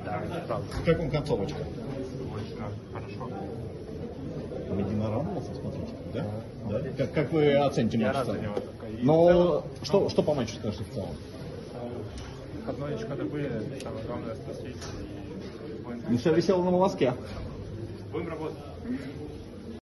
Да, правда. Как вам концовочка? Очень хорошо. Медина радовался, смотрите, да? Да? Как вы оцените Я матч рад в за целом? него только. И Но в целом, что по матчу скажете в целом? Выходной очко добыли, самое главное спасти. Ну все висело на волоске. Будем работать.